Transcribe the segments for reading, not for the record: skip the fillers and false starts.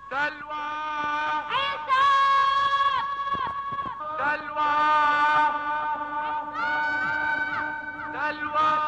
سلوى عصام. سلوى سلوى.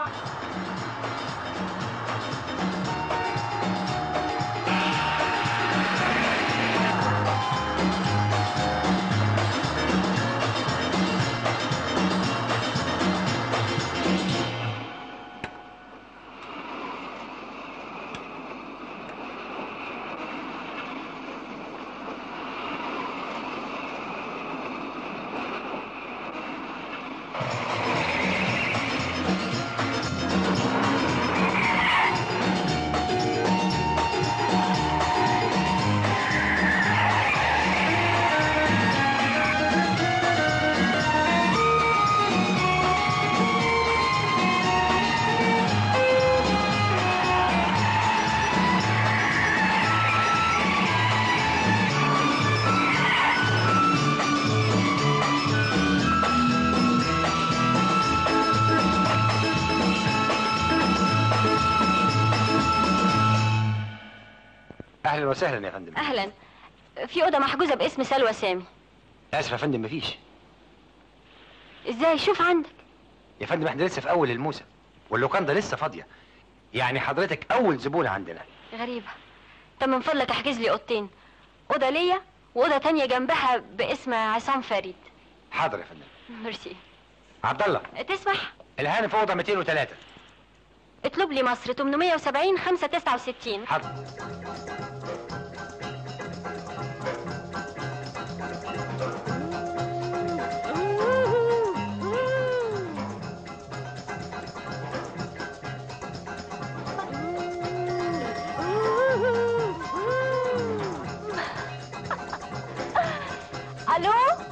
اهلا وسهلا يا فندم. اهلا. في اوضه محجوزه باسم سلوى سامي. اسف يا فندم مفيش. ازاي؟ شوف عندك. يا فندم احنا لسه في اول الموسم واللوكاندا لسه فاضيه، يعني حضرتك اول زبونه عندنا. غريبه. طب من فضلك احجز لي اوضتين، اوضه ليا واوضه تانية جنبها باسم عصام فريد. حاضر يا فندم. ميرسي. عبد الله تسمح؟ الهانم في اوضه 203. اطلب لي مصر 870 569. حاضر. الو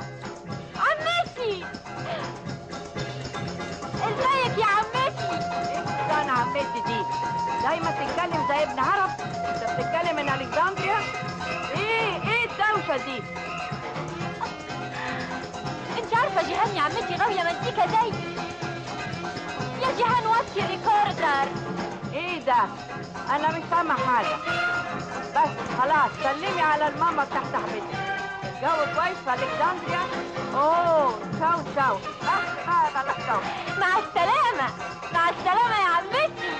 عمتي، ازيك يا عمتي؟ ايه انا عمتي دي؟ دايما تتكلم زي ابن عرب. انت بتتكلم من الكسندريا؟ ايه الدوشه دي؟ انت عارفه جيهان يا عمتي غاويه مزيكا زي يا جيهان وطي ريكوردر. ايه ده؟ انا مش سامع حاجه. بس خلاص سلمي على الماما بتاعت صاحبتي. الجو كويس في الكسندريا؟ اوه شو بلا شو. مع السلامه. مع السلامه يا عمتي.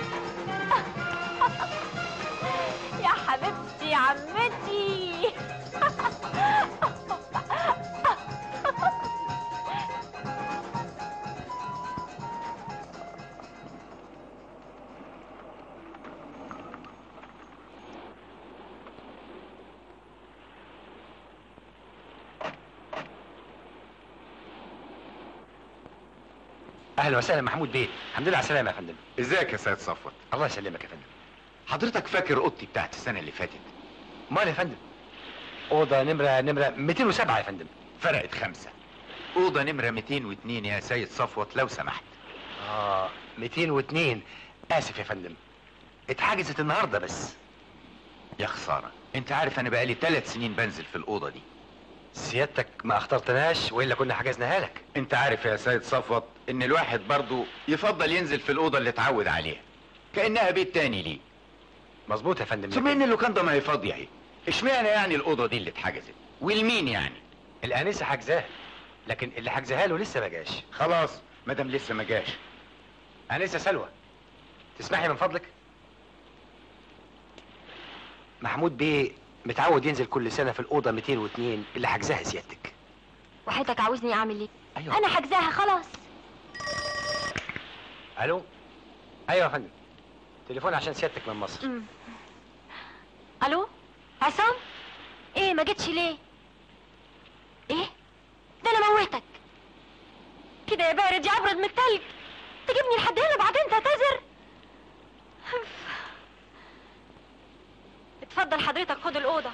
يا حبيبتي يا عمتي. اهلا وسهلا محمود بيه، الحمد لله على السلامه يا فندم. ازيك يا سيد صفوت؟ الله يسلمك يا فندم. حضرتك فاكر اوضتي بتاعت السنه اللي فاتت؟ مال يا فندم؟ اوضه نمره 207 يا فندم. فرقت 5. اوضه نمره 202 يا سيد صفوت لو سمحت. 202. اسف يا فندم، اتحجزت النهارده بس. يا خساره، انت عارف انا بقالي 3 سنين بنزل في الاوضه دي. سيادتك ما اخترتناش والا كنا حجزناها لك. انت عارف يا سيد صفوت ان الواحد برضو يفضل ينزل في الاوضه اللي اتعود عليها كانها بيت تاني ليه. مظبوط يا فندم. ثم ان اللوكاندا ما هي فاضيه اهي، اشمعنى يعني الاوضه دي اللي اتحجزت ولمين يعني؟ الانسه حجزاها، لكن اللي حجزها له لسه ما جاش. خلاص مادام لسه ما جاش. انسه سلوى، تسمحي من فضلك؟ محمود بيه متعود ينزل كل سنه في الاوضه 202 اللي حجزها سيادتك. وحياتك عاوزني اعمل ايه؟ أيوة. انا حجزاها خلاص. الو. ايوه يا فندم، تليفون عشان سيادتك من مصر. الو عصام، ايه ما جيتش ليه؟ ايه ده؟ انا موتك كده يا بارد يا ابرد من التلج. تجيبني لحد هنا بعدين تعتذر؟ اتفضل حضرتك خد الاوضه.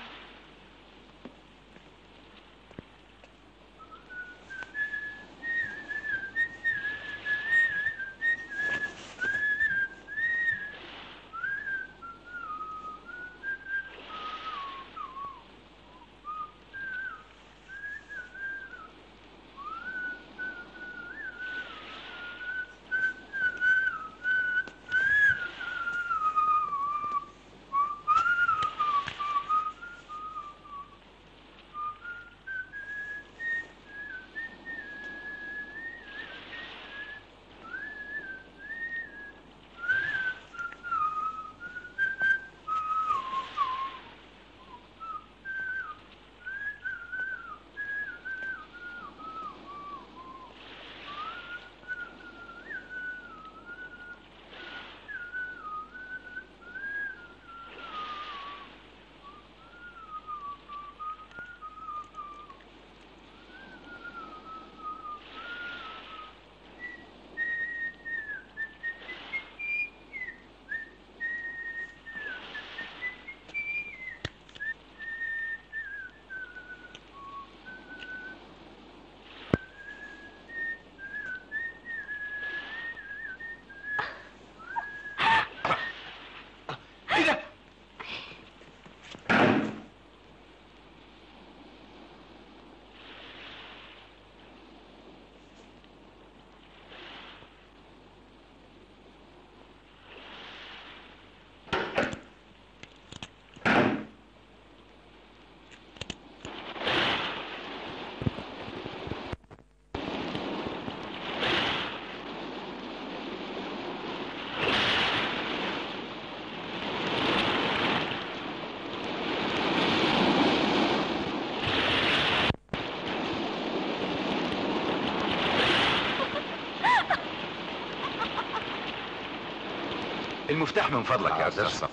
المفتاح من فضلك يا استاذ صفوت.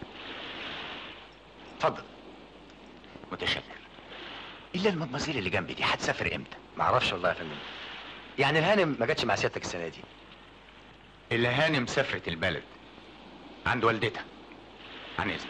اتفضل. متشكر. الا المدمزيل اللي جنبي دي هتسافر امتى؟ معرفش والله يا فندم. يعني الهانم ما جاتش مع سيادتك السنه دي؟ الهانم سافرت البلد عند والدتها. عن اذنك.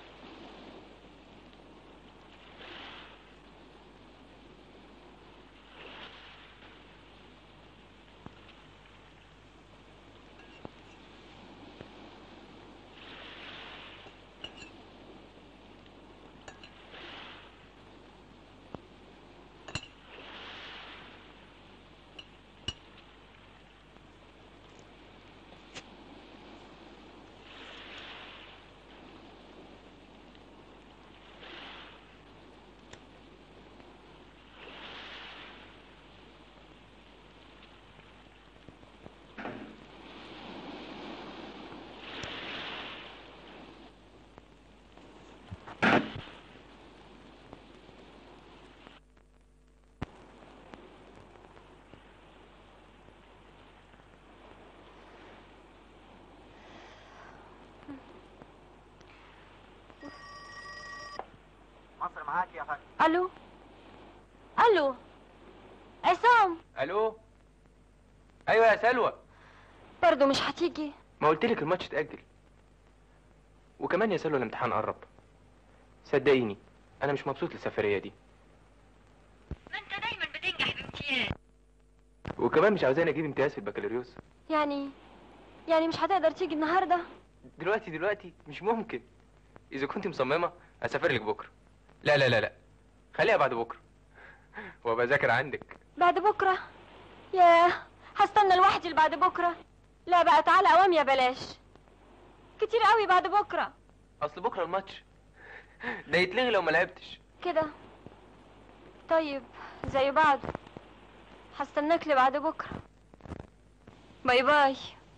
مصر معاك يا فندم. الو الو عصام. الو. ايوه يا سلوى. برضه مش هتيجي؟ ما قلت لك الماتش اتأجل. وكمان يا سلوى الامتحان قرب. صدقيني انا مش مبسوط للسفرية دي. ما انت دايما بتنجح بامتياز. وكمان مش عاوزاني اجيب امتياز في البكالوريوس. يعني مش هتقدر تيجي النهارده؟ دلوقتي مش ممكن. اذا كنت مصممة اسافر لك بكرة. لا لا لا لا، خليها بعد بكرة وابقى اذاكر عندك. بعد بكره؟ ياه، هستنى لوحدي اللي بعد بكره. لا بقى تعالى اوام يا بلاش، كتير قوي بعد بكره. اصل بكرة الماتش ده يتلغي لو ما لعبتش. كده طيب زي بعض، هستناك لبعد بكره. باي باي.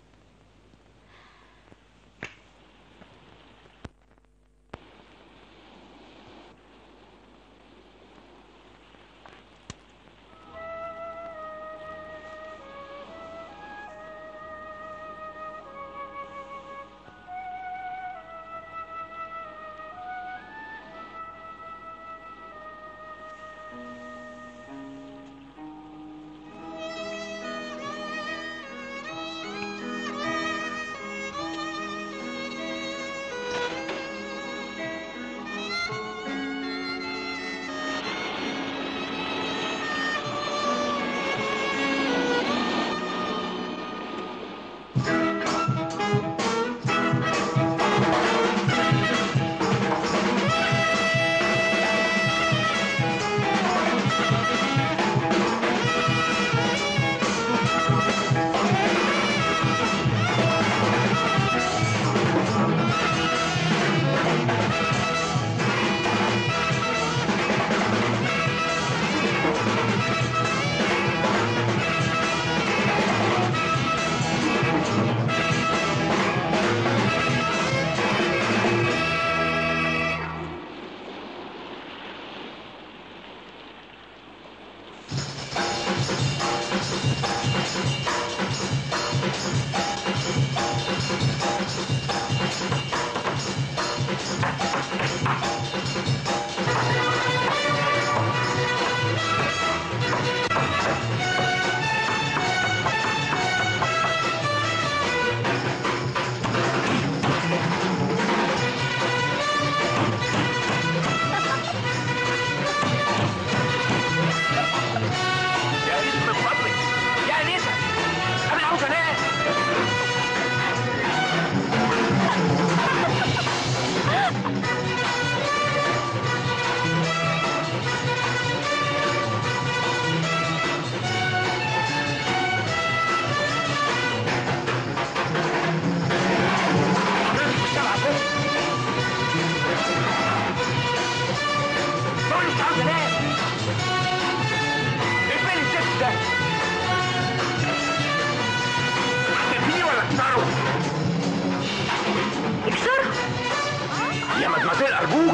يا مدمزيل ارجوك.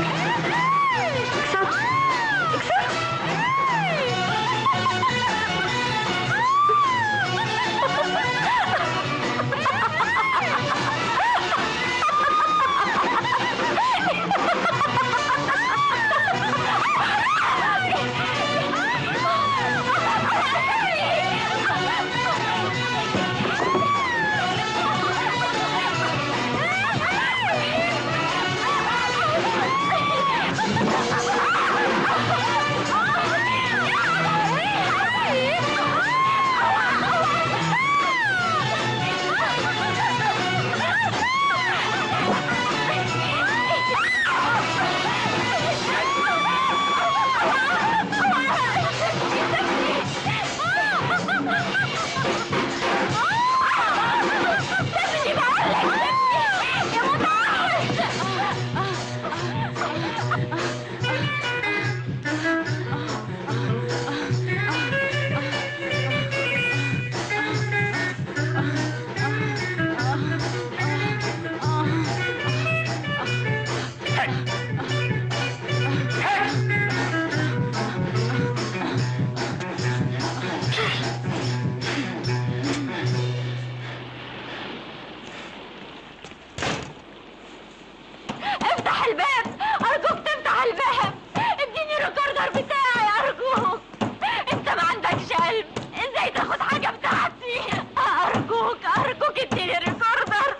افتح الباب ارجوك، تفتح الباب. اديني الريكوردر بتاعي ارجوك. انت ما عندكش قلب، ازاي تاخد حاجه بتاعتي؟ ارجوك ارجوك اديني الريكوردر.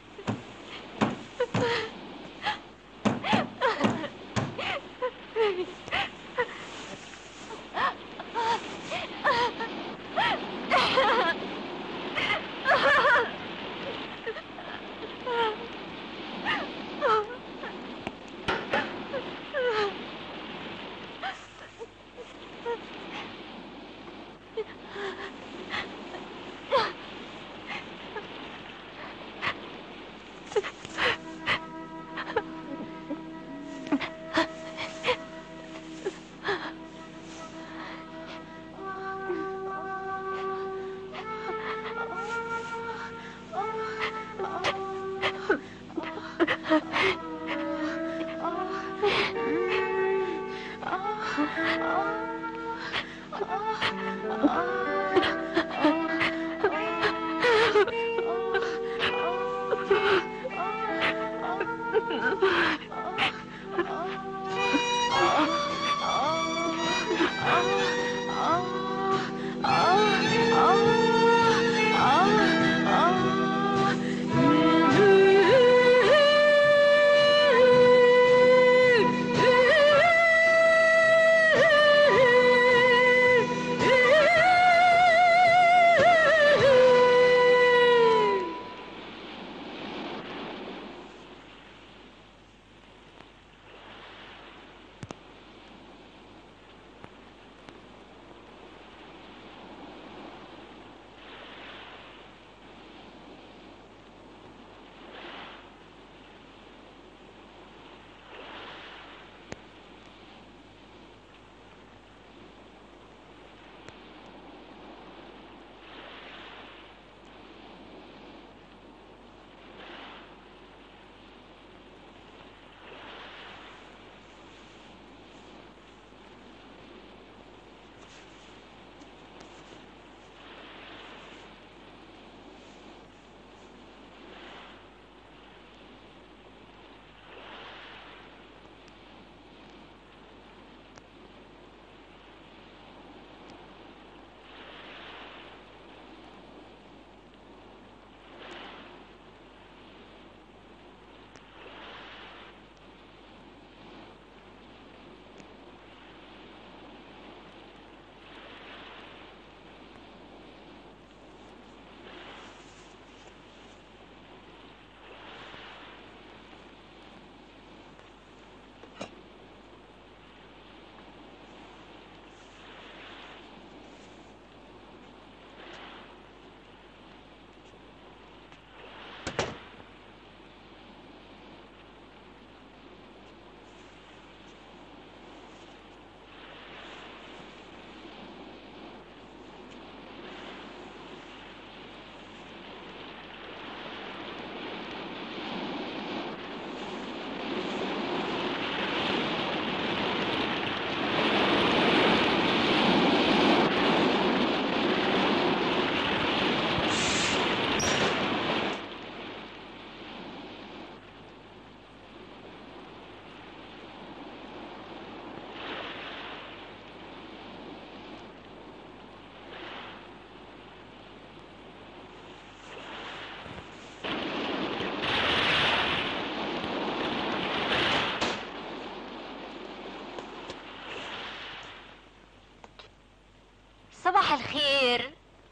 صباح الخير.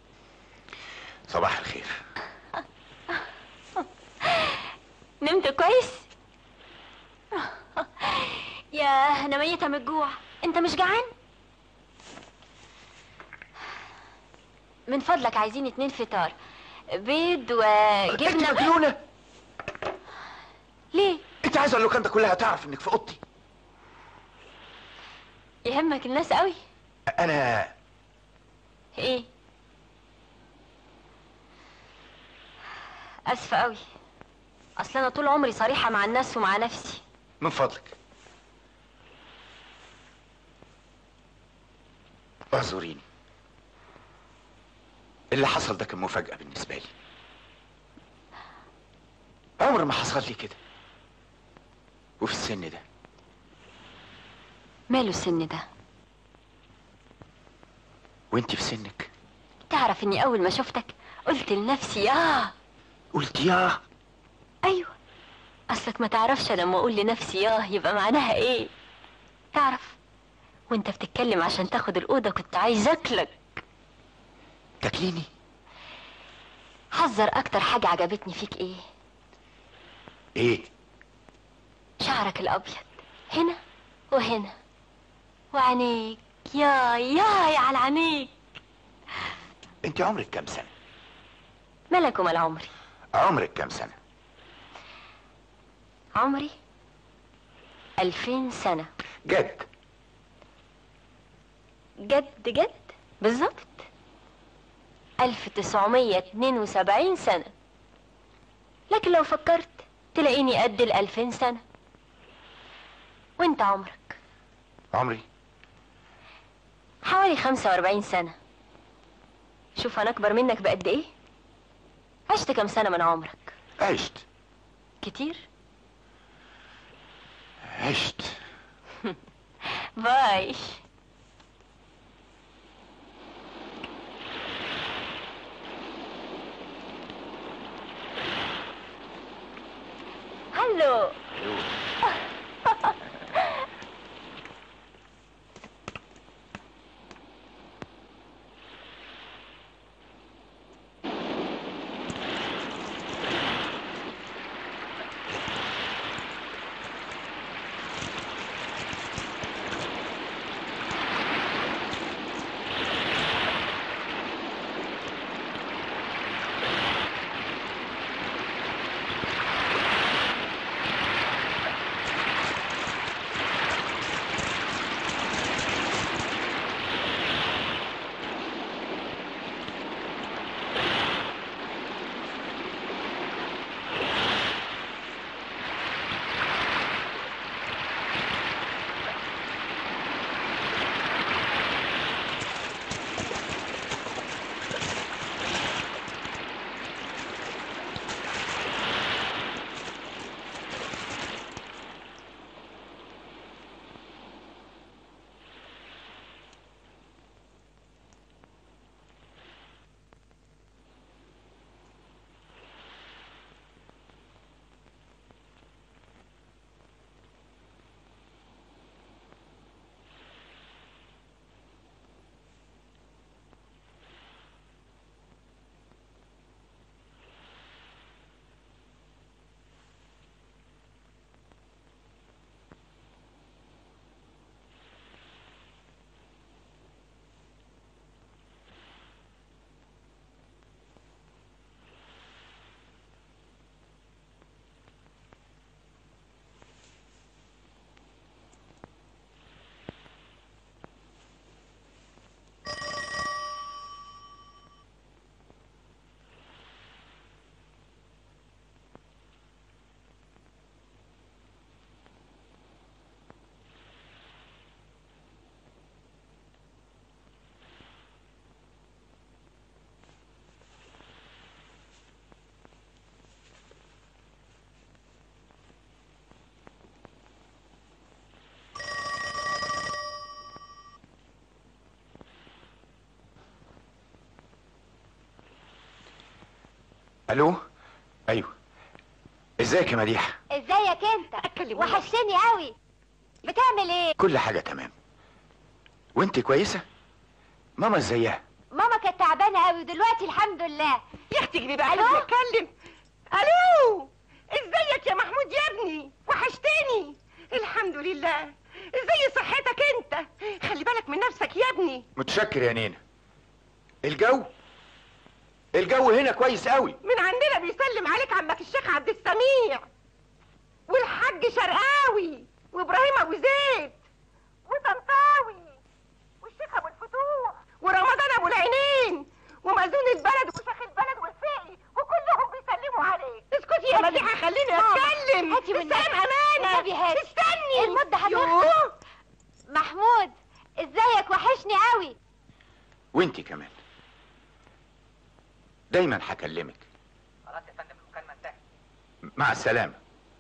صباح الخير. نمت كويس؟ ياه انا ميتة من الجوع. انت مش جعان؟ من فضلك عايزين 2 فطار، بيض وجبنة. انت مجنونة؟ ليه؟ انت عايزة اللوكاندا كلها تعرف انك في اوضتي؟ يهمك الناس قوي؟ انا ايه؟ اسفة قوي، اصل انا طول عمري صريحة مع الناس ومع نفسي. من فضلك اعذريني، اللي حصل ده كان مفاجأة بالنسبة لي. عمر ما حصل لي كده، وفي السن ده. ماله السن ده؟ وانت في سنك تعرف اني اول ما شفتك قلت لنفسي قلت ياه. ايوه، اصلك ما تعرفش لما اقول لنفسي يبقى معناها ايه. تعرف وانت بتتكلم عشان تاخد الاوضه كنت عايز اكلك. تاكليني؟ حذر، اكتر حاجه عجبتني فيك ايه؟ ايه؟ شعرك الابيض هنا وهنا، وعينيك يا على عينيك. انت عمرك كام سنة؟ ملك ومال عمري. عمرك كام سنة؟ عمري 2000 سنة. جد؟ جد بالظبط 1972 سنة. لكن لو فكرت تلاقيني قد 2000 سنة. وانت عمرك؟ عمري حوالي 45 سنة. شوف انا اكبر منك بقد ايه. عشت كم سنة من عمرك؟ عشت كتير. عشت. باي. هلو. الو. ايوه، ازيك يا مديحة؟ ازيك انت؟ وحشتني قوي. بتعمل ايه؟ كل حاجة تمام. وانت كويسة؟ ماما ازيها؟ ماما كانت تعبانه قوي ودلوقتي الحمد لله. يا اختي اجري بقى عايزة اتكلم. الو، ازيك يا محمود يا ابني؟ وحشتني. الحمد لله. ازاي صحتك انت؟ خلي بالك من نفسك يا ابني. متشكر يا نينا. الجو هنا كويس قوي. من عندنا بيسلم عليك عمك الشيخ عبد السميع والحاج شرقاوي وابراهيم ابو زيد وطنطاوي والشيخ ابو الفتوح ورمضان ابو العينين ومأذون البلد وشيخ البلد والفقي وكلهم بيسلموا عليك. اسكت هاتي انا دي هخليني اتكلم. هاتي من استنى امانه. النبي هاتي. استني. المدة هتخلص. محمود ازيك؟ وحشني قوي. وانتي كمان دايما هكلمك. خلاص يا فندم المكالمه انتهت. مع السلامة.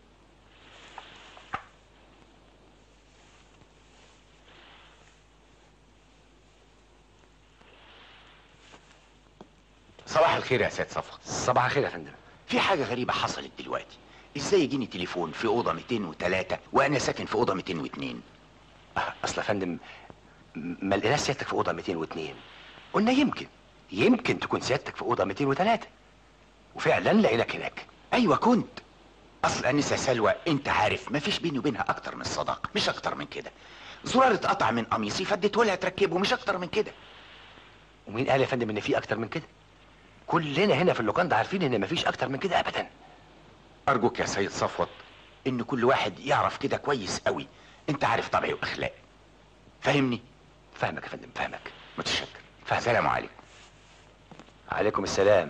صباح الخير يا سيد صفوت. صباح الخير يا فندم. في حاجة غريبة حصلت دلوقتي. ازاي يجيني تليفون في أوضة 203 وأنا ساكن في أوضة 202؟ اصل يا فندم ما لقيناش سيادتك في اوضه 202. قلنا يمكن تكون سيادتك في اوضه 203، وفعلا لقيناك هناك. أيوة كنت. أصل أنسة سلوى أنت عارف مفيش بيني وبينها أكتر من الصداقة، مش أكتر من كده. زرار اتقطع من قميصي فديته لها تركبه، مش أكتر من كده. ومين قال يا فندم ان في اكتر من كده؟ كلنا هنا في اللوكاندا عارفين ان مفيش اكتر من كده ابدا. أرجوك يا سيد صفوت إن كل واحد يعرف كده كويس قوي. أنت عارف طبعي وأخلاقي، فاهمني؟ فاهمك يا فندم، فاهمك. متشكر. فاهم. السلام عليكم. عليكم السلام.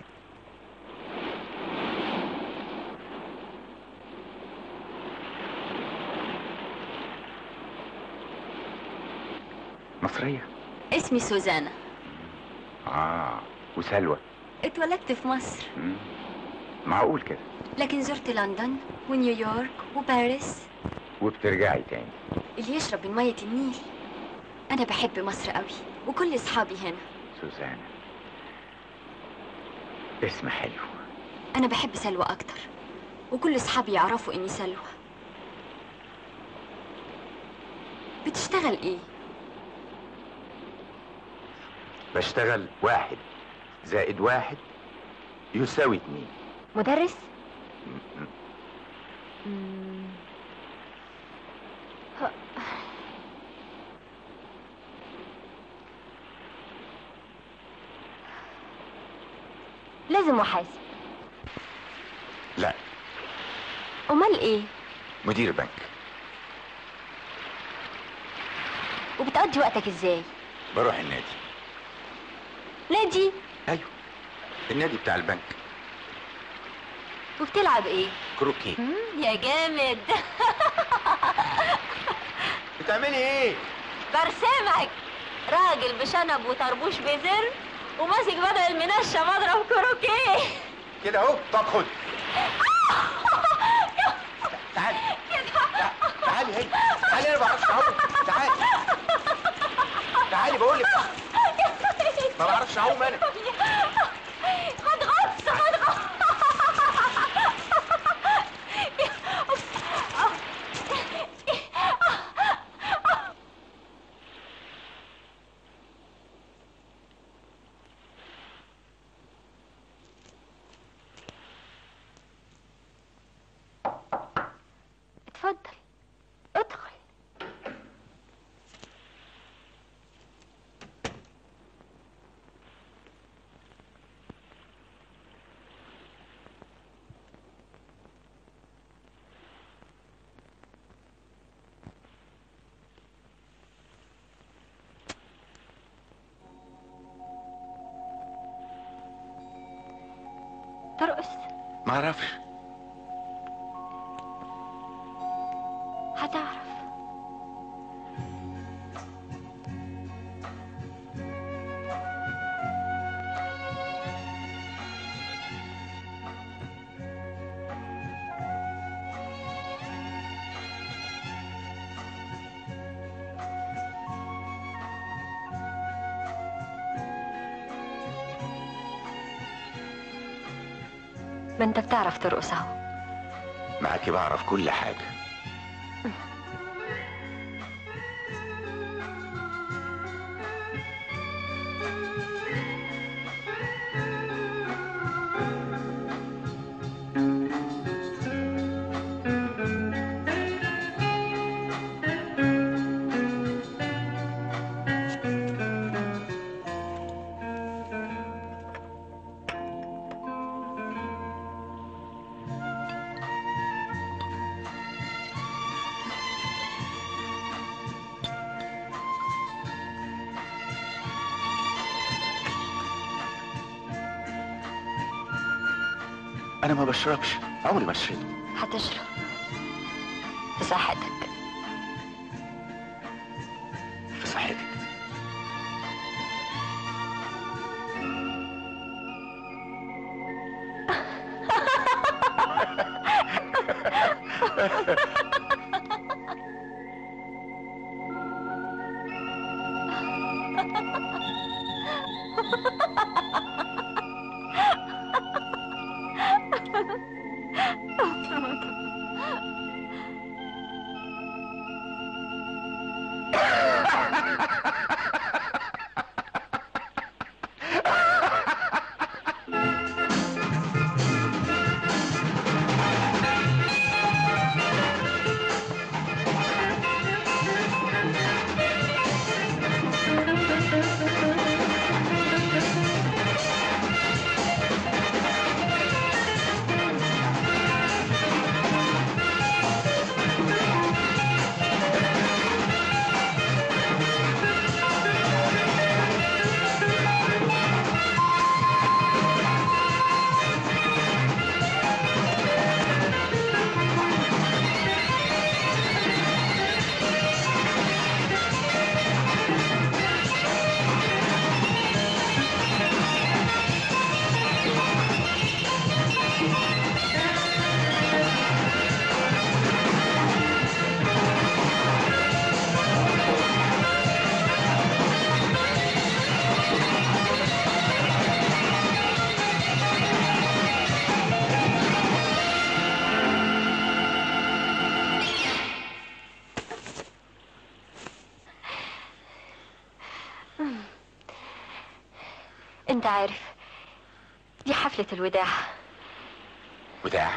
مصرية؟ اسمي سوزانا. وسلوى؟ اتولدت في مصر، معقول كده؟ لكن زرت لندن ونيويورك وباريس. وبترجعي تاني؟ اللي يشرب من مية النيل. أنا بحب مصر قوي وكل أصحابي هنا. سوزانا اسم حلو. أنا بحب سلوى أكتر، وكل أصحابي يعرفوا إني سلوى. بتشتغل إيه؟ بشتغل 1 زائد 1 يساوي 2. مدرس؟ لازم محاسب. لا، أمال إيه؟ مدير بنك. وبتقضي وقتك إزاي؟ بروح النادي. نادي؟ ايوه، النادي بتاع البنك. وبتلعب إيه؟ كروكي. يا جامد. بتعملي ايه؟ برسمك راجل بشنب وطربوش بزر وماسك بدل المنشة مضرب كروكيه. كده اهو. طب خد. تعالي تعالي هي. تعالي، انا ما بعرفش اعوم. تعالي بقول لك ما بعرفش اعوم انا. خد غطس. اتفضل ادخل. ترقص؟ ما اعرفش. هتعرف. ما انت بتعرف ترقص اهو. معاكي بعرف كل حاجة. أنا ما بشربش. عمري ما شربت. هتشرب في صحتك. في صحتك. انت عارف دي حفلة الوداع. وداع؟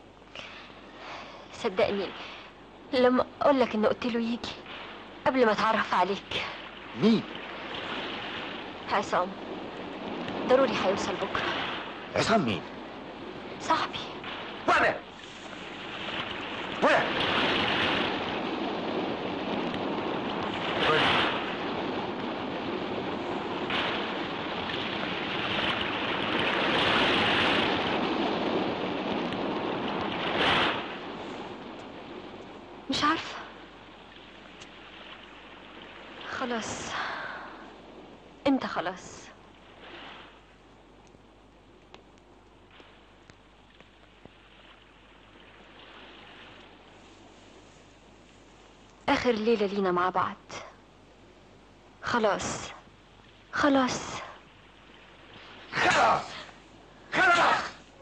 صدقني لما اقولك ان قلت له يجي قبل ما اتعرف عليك. مين؟ عصام. ضروري هيوصل بكرة. عصام مين؟ صاحبي. وانا مش عارفة. خلاص انت خلاص. اخر ليلة لينا مع بعض. خلاص خلاص خلاص خلاص.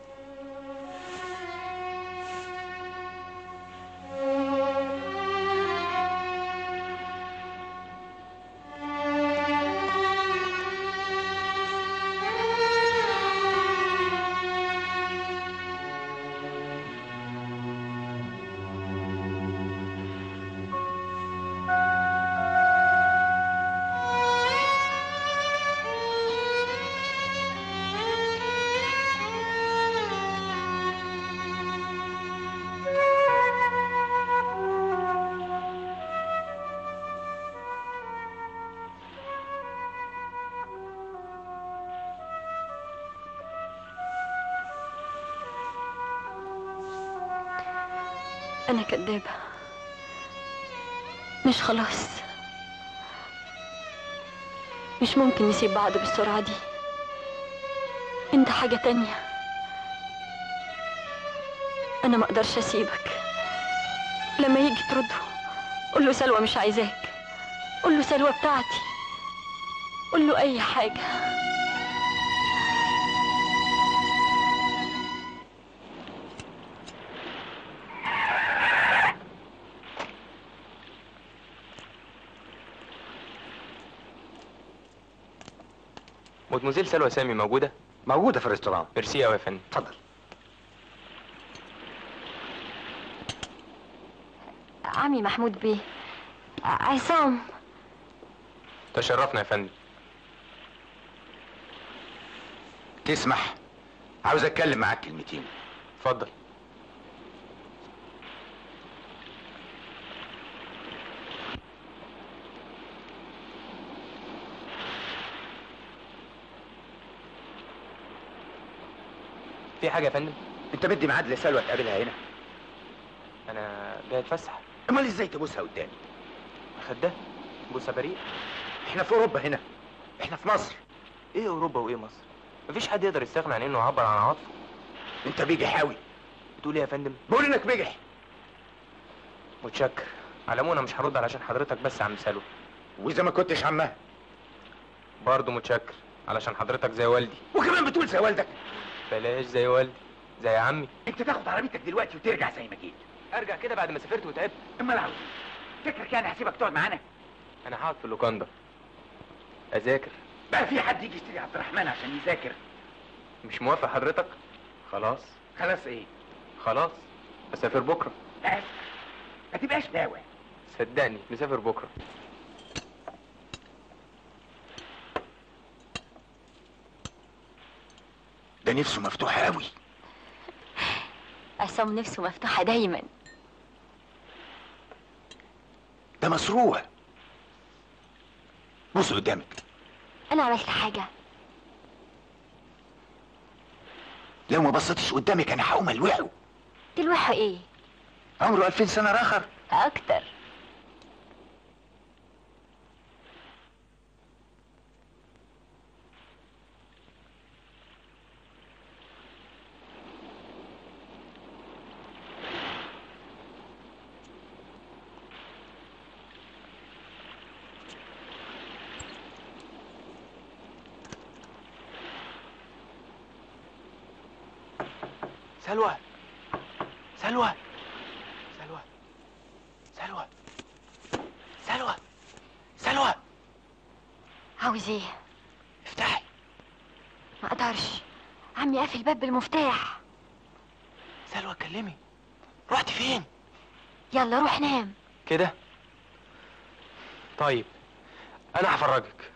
أنا كدابة. مش خلاص. مش ممكن نسيب بعض بالسرعة دي. أنت حاجة تانية. أنا ما أقدرش أسيبك. لما يجي ترده قول له سلوى مش عايزاك. قول له سلوى بتاعتي. قول له أي حاجة. مدموزيل سلوى سامي موجودة؟ موجودة في الريستوران. ميرسي أوي يا فندم. اتفضل. عمي محمود بيه. عصام. تشرفنا يا فندم. تسمح؟ عاوز اتكلم معاك كلمتين. اتفضل. في حاجة يا فندم؟ انت مدي ميعاد لسلوى تقابلها هنا؟ انا جاي اتفسح. امال ازاي تبوسها قدامي؟ خدها بوسه بريء. احنا في اوروبا هنا، احنا في مصر. ايه اوروبا وايه مصر؟ مفيش حد يقدر يستغنى عن انه يعبر عن عواطفه. انت بيجح قوي. بتقول ايه يا فندم؟ بقول انك بيجح. متشكر. على العموم انا مش هرد علشان حضرتك بس يا عم سلوى. واذا ما كنتش عمها؟ برضه متشكر علشان حضرتك زي والدي. وكمان بتقول زي والدك؟ بلاش زي والدي، زي عمي. انت تاخد عربيتك دلوقتي وترجع زي ما جيت. ارجع كده بعد ما سافرت وتعبت؟ امال عاوز فكرك يعني هسيبك تقعد معانا؟ انا هقعد في اللوكاندا اذاكر. بقى في حد يجي يشتري عبد الرحمن عشان يذاكر؟ مش موافق حضرتك؟ خلاص. خلاص ايه؟ خلاص اسافر بكره. لا ما تبقاش داوع. صدقني مسافر بكره. ده نفسه مفتوحه قوي. عصام نفسه مفتوحة دايما. ده مسروع. بص قدامك. انا عملت حاجة؟ لو ما بصيتش قدامك انا هقوم الوحه. تلوحوا ايه؟ عمره 2000 سنه راخر. اكتر. سلوى سلوى سلوى سلوى سلوى سلوى. عاوز ايه؟ افتحي. ما اقدرش، عمي قافل الباب بالمفتاح. سلوى اتكلمي. رحت فين؟ يلا روح نام. كده؟ طيب انا هفرجك.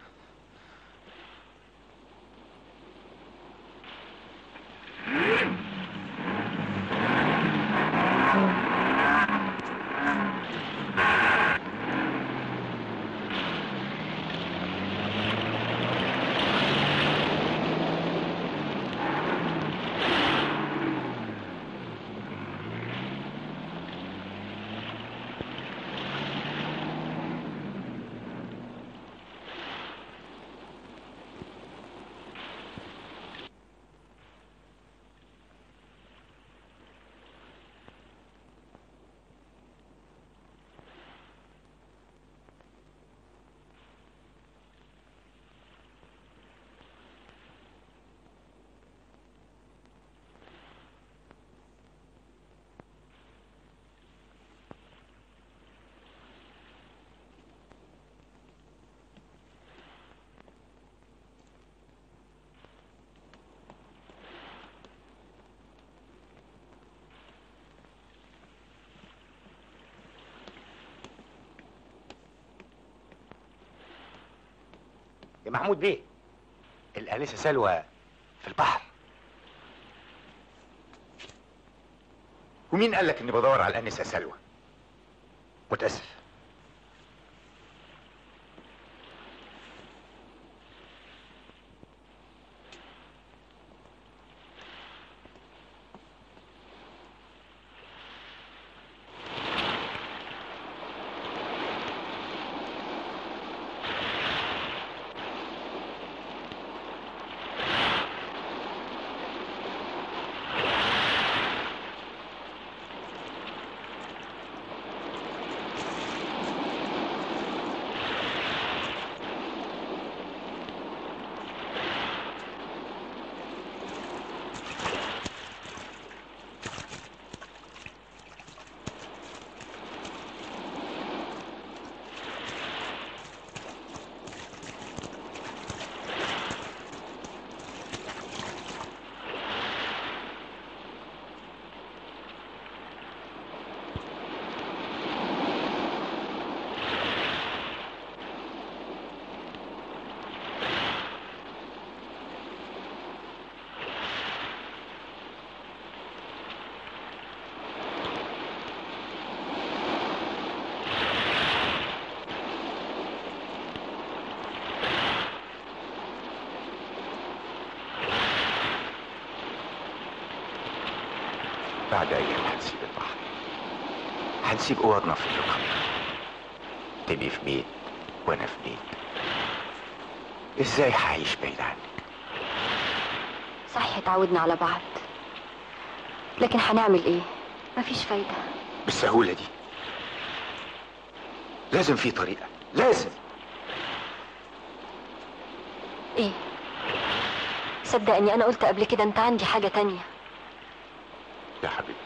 يا محمود بيه، الآنسة سلوى في البحر. ومين قال لك اني بدور على الانسه سلوى؟ متأسف. هنسيب اوضنا في اللوكاندا، تبقي في بيت وانا في بيت. ازاي هعيش بعيد عنك؟ صحيح اتعودنا على بعض، لكن هنعمل ايه؟ مفيش فايدة. بالسهولة دي؟ لازم في طريقة، لازم. ايه؟ صدقني انا قلت قبل كده انت عندي حاجة تانية. يا حبيبتي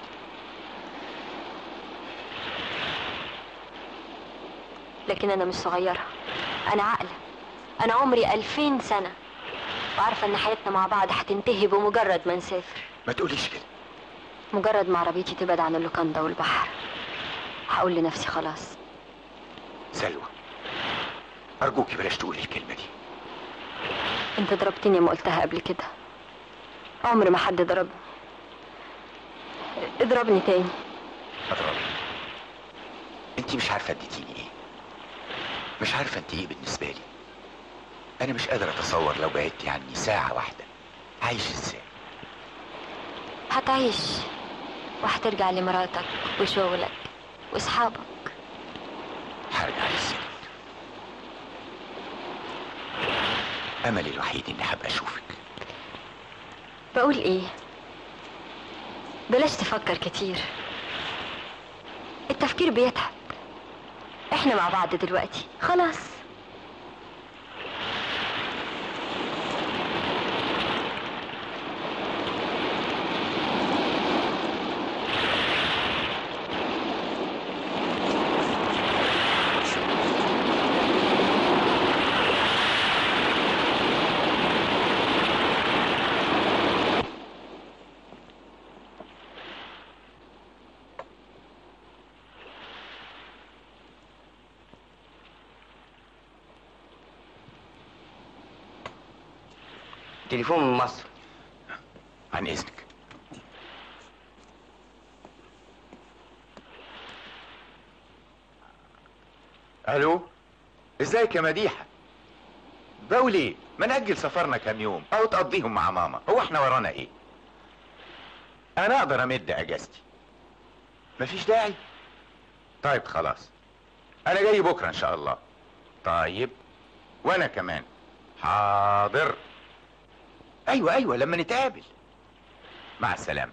لكن انا مش صغيرة، انا عاقلة، انا عمري 2000 سنة، وعارفة ان حياتنا مع بعض هتنتهي بمجرد ما نسافر. ما تقوليش كده. مجرد ما عربيتي تبعد عن اللوكاندا والبحر هقول لنفسي خلاص. سلوى ارجوكي بلاش تقولي الكلمة دي. انت ضربتني ما قلتها قبل كده، عمر ما حد ضربني. اضربني تاني. اضربك؟ انت مش عارفة اديتيني ايه، مش عارفة انت ايه بالنسبة لي. انا مش قادر اتصور لو بعدتي عني ساعة واحدة عايش ازاي. هتعيش وهترجع لمراتك وشغلك واصحابك. هرجع للسجن. املي الوحيد اني هبقى اشوفك. بقول ايه؟ بلاش تفكر كتير، التفكير بيتعب. احنا مع بعض دلوقتي خلاص. تليفون من مصر. عن اذنك. الو، ازيك يا مديحة؟ بقول ايه، ما نأجل سفرنا كام يوم او تقضيهم مع ماما، هو احنا ورانا ايه؟ انا اقدر امد اجازتي، مفيش داعي. طيب خلاص، انا جاي بكرة ان شاء الله. طيب وانا كمان. حاضر. ايوه لما نتقابل. مع السلامة.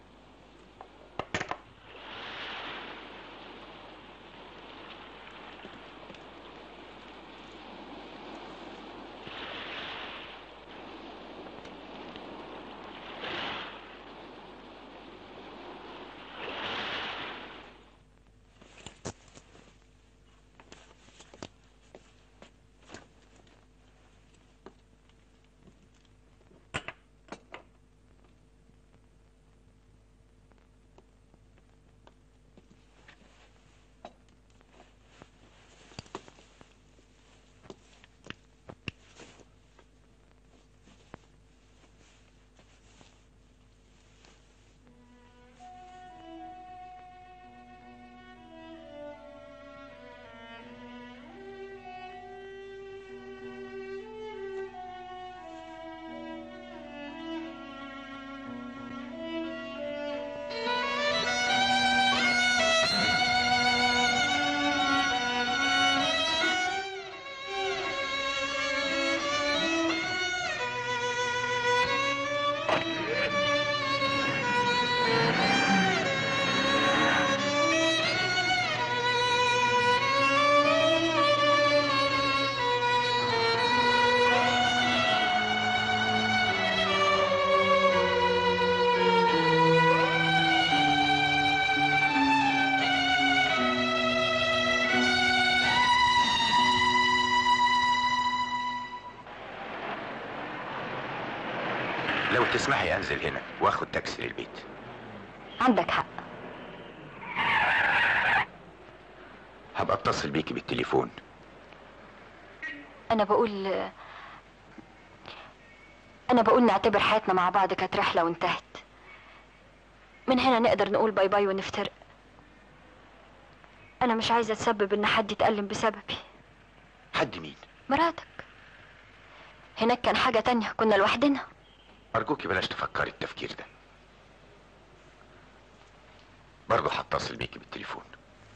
لو تسمحي انزل هنا واخد تاكسي للبيت. عندك حق. هبقى اتصل بيكي بالتليفون. انا بقول نعتبر حياتنا مع بعض كانت رحلة وانتهت. من هنا نقدر نقول باي باي ونفترق. انا مش عايزة اتسبب ان حد يتألم بسببي. حد مين؟ مراتك. هناك كان حاجة تانية، كنا لوحدنا. ارجوكي بلاش تفكري التفكير ده. برضه هتصل بيكي بالتليفون.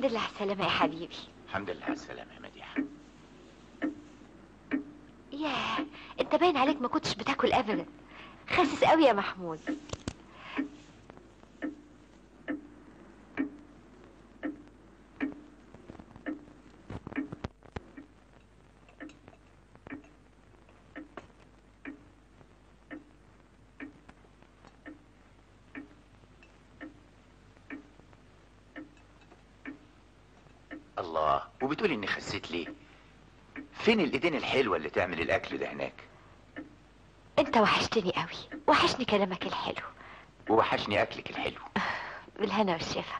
الحمد لله على السلامة يا حبيبي. الحمد لله على السلامة يا مديحة. ياه، انت باين عليك ما كنتش بتاكل ابدا. خاسس قوي يا محمود. الله، وبتقولي اني خسيت ليه؟ فين الايدين الحلوة اللي تعمل الاكل ده هناك؟ انت وحشتني قوي، وحشني كلامك الحلو. ووحشني اكلك الحلو. بالهنا والشفا.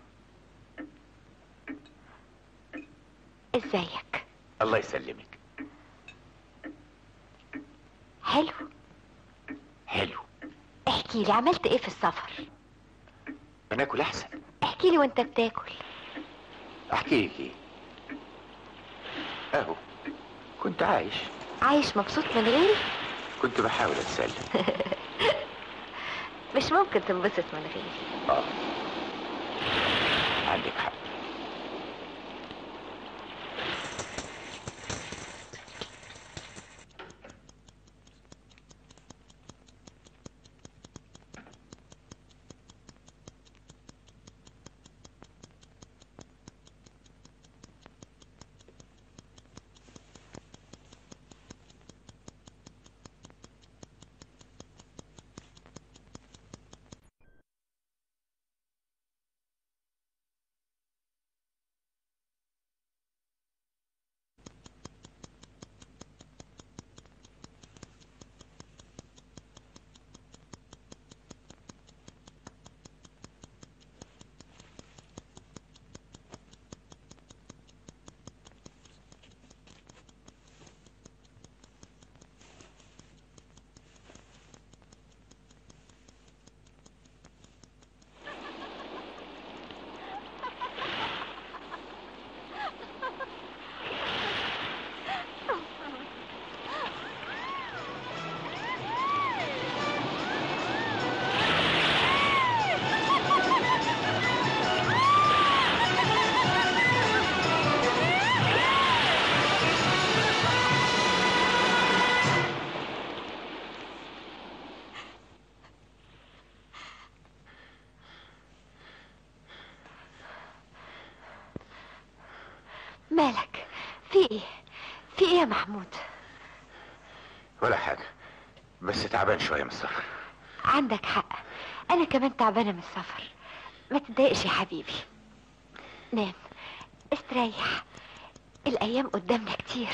ازيك؟ الله يسلمك. حلو. حلو. احكي لي عملت ايه في السفر؟ بناكل احسن. احكي لي وانت بتاكل. احكي لك ايه؟ اهو كنت عايش. عايش مبسوط من غيري؟ كنت بحاول اتسلى. مش ممكن تنبسط من غيري. اه، عندك حق. مالك؟ في ايه؟ في ايه يا محمود؟ ولا حاجة، بس تعبان شوية من السفر. عندك حق، انا كمان تعبانة من السفر. ما تتضايقش يا حبيبي، نام استريح، الايام قدامنا كتير.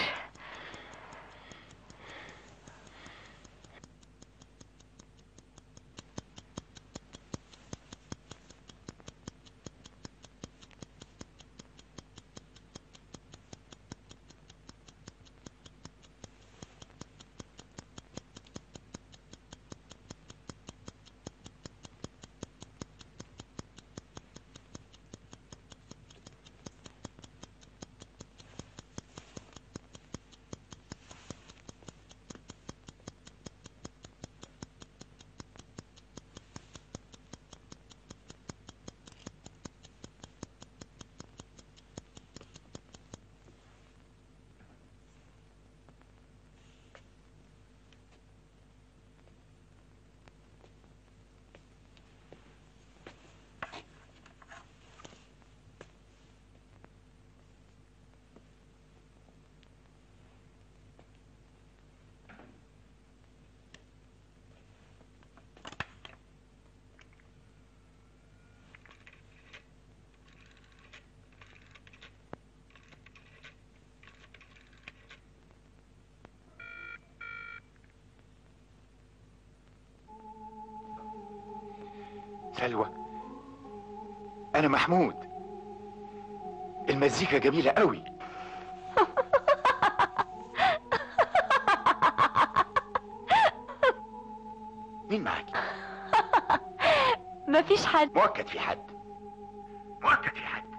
سلوى، انا محمود. المزيكا جميلة قوي. مين معاكي؟ مفيش حد. مؤكد في حد، مؤكد في حد.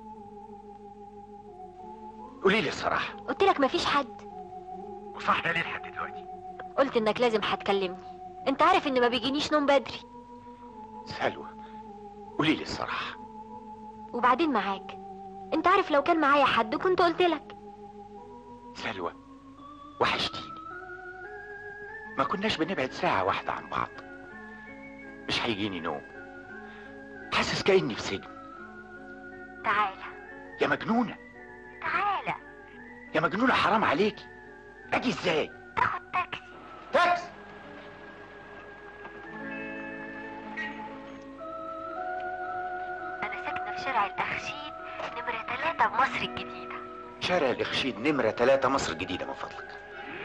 قولي لي الصراحة. قلت لك مفيش حد. وصاحية ليه لحد دلوقتي؟ قلت انك لازم هتكلمني، انت عارف ان ما بيجينيش نوم بدري. سلوى، قولي لي الصراحة. وبعدين معاك، انت عارف لو كان معايا حد كنت قلت لك. سلوى، وحشتيني. ما كناش بنبعد ساعة واحدة عن بعض. مش هيجيني نوم، حاسس كأني في سجن. تعالى يا مجنونة، تعالى. يا مجنونة، حرام عليكي. اجي ازاي؟ تاخد تاكسي. تاكسي؟ انا ساكنه في شارع الاخشيد نمره 3 بمصر الجديده. شارع الاخشيد نمرة 3 مصر الجديدة، من فضلك.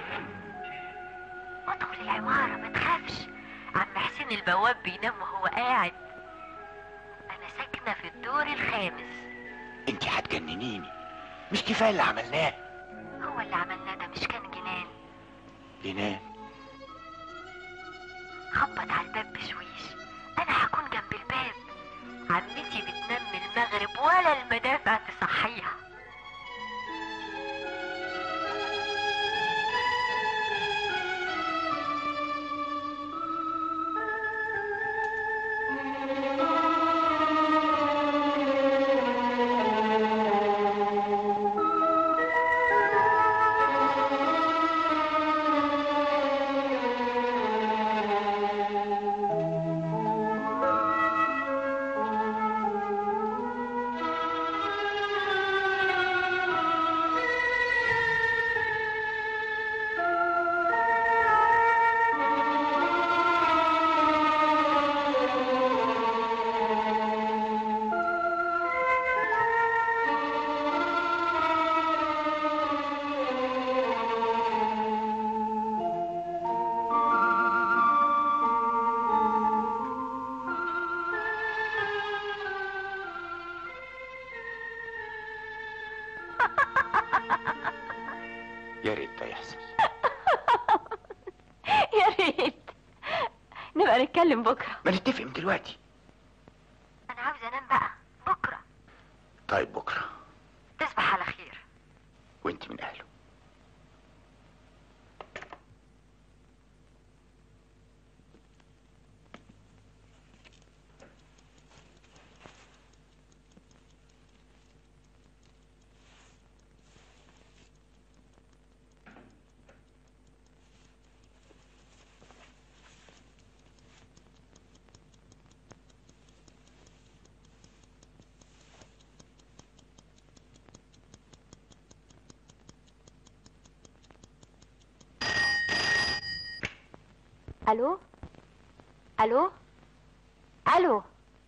ادخل العماره ما تخافش، عم حسين البواب بينام وهو قاعد. انا ساكنه في الدور الخامس. انتي هتجننيني، مش كفاية اللي عملناه؟ هو اللي عملناه ده مش كان جنان؟ جنان؟ خبط على الباب بشويش، انا هكون جنب الباب. عمتي بتنام من المغرب ولا المدافع تصحيها. يا ريت ده يحصل. يا ريت. نبقى نتكلم بكره. ما نتفق من دلوقتي. انا عاوزه انام بقى بكره. طيب بكرة. تصبح على خير. وانت من اهله. الو الو الو.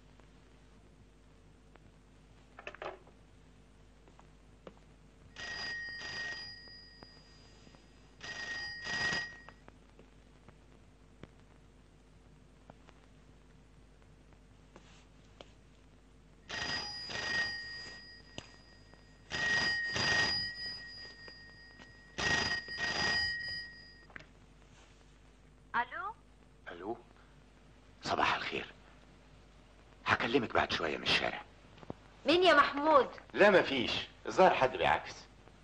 الو. الو، صباح الخير. هكلمك بعد شوية من الشارع. مين يا محمود؟ لا مفيش، الظاهر حد بيعكس.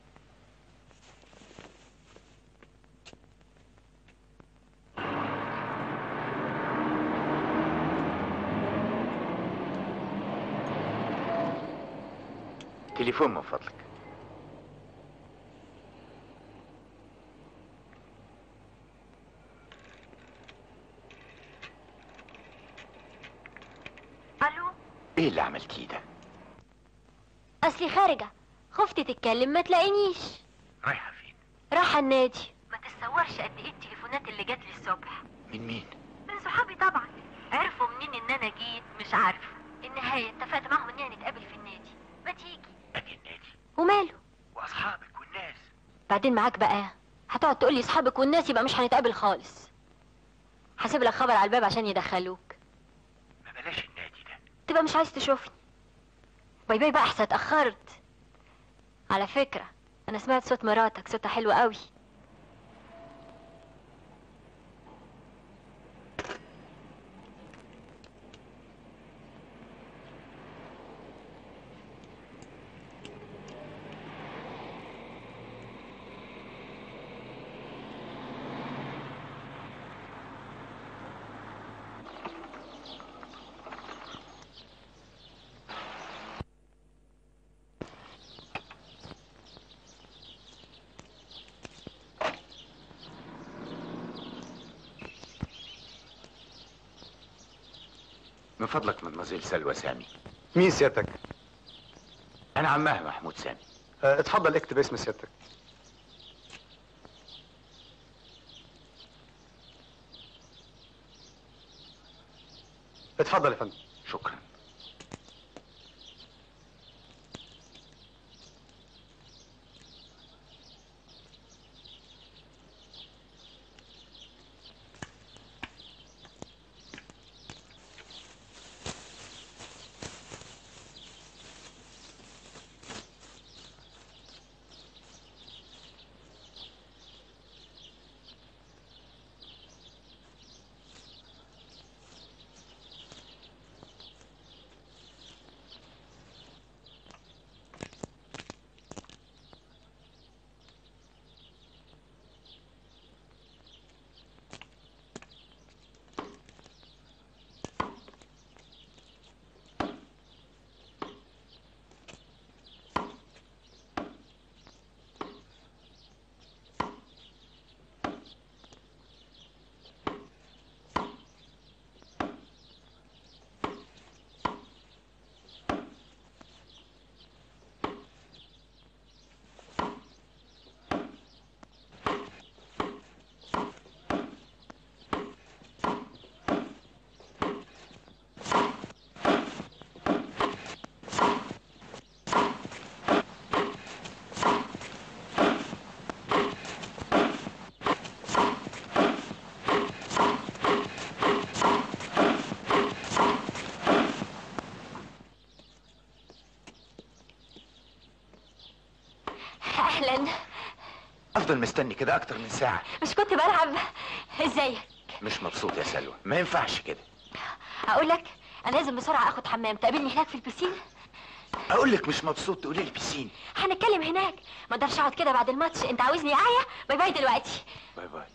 تليفون من فضلك. الو. ايه اللي عملتيه ده؟ اصلي خارجه، خفت تتكلم ما تلاقينيش. رايحة فين؟ رايحه النادي. ما تتصورش قد ايه التليفونات اللي جات لي الصبح. من مين؟ من صحابي طبعا. عرفوا منين ان انا جيت مش عارفه. النهايه اتفقت معاهم اننا نتقابل في النادي. ما تيجي؟ اجي النادي؟ وماله؟ واصحابك والناس. بعدين معاك بقى هتقعد تقول لي اصحابك والناس يبقى مش هنتقابل خالص. هسيب لك خبر على الباب عشان يدخلوك. ما بلاش النادي ده. تبقى مش عايز تشوفني. باي باي بقى احسن اتاخرت. على فكره انا سمعت صوت مراتك، صوتها حلو قوي. من فضلك مدمزيل سلوى سامي. مين سيادتك؟ انا عمها محمود سامي. اتفضل اكتب اسم سيادتك. اتفضل يا فندم. شكرا. اهلا. افضل مستني كده اكتر من ساعة. مش كنت بلعب؟ ازيك؟ مش مبسوط يا سلوى، ما ينفعش كده. اقول لك انا لازم بسرعه اخد حمام، تقابلني هناك في البسين. اقول لك مش مبسوط تقولي لي بيسين. هنتكلم هناك، ما اقدرش اقعد كده بعد الماتش. انت عاوزني اعيا؟ باي باي دلوقتي. باي باي.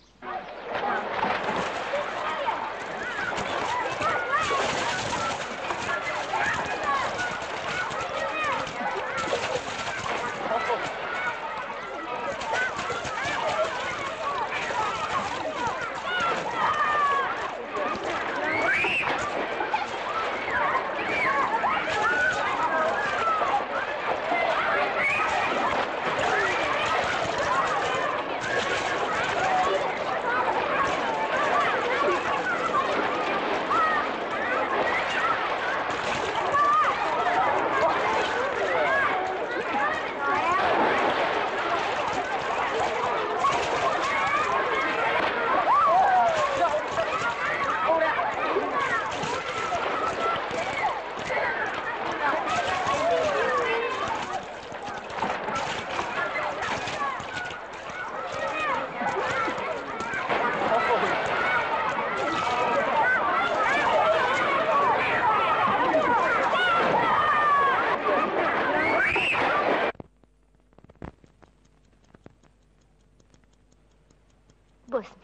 بوسني.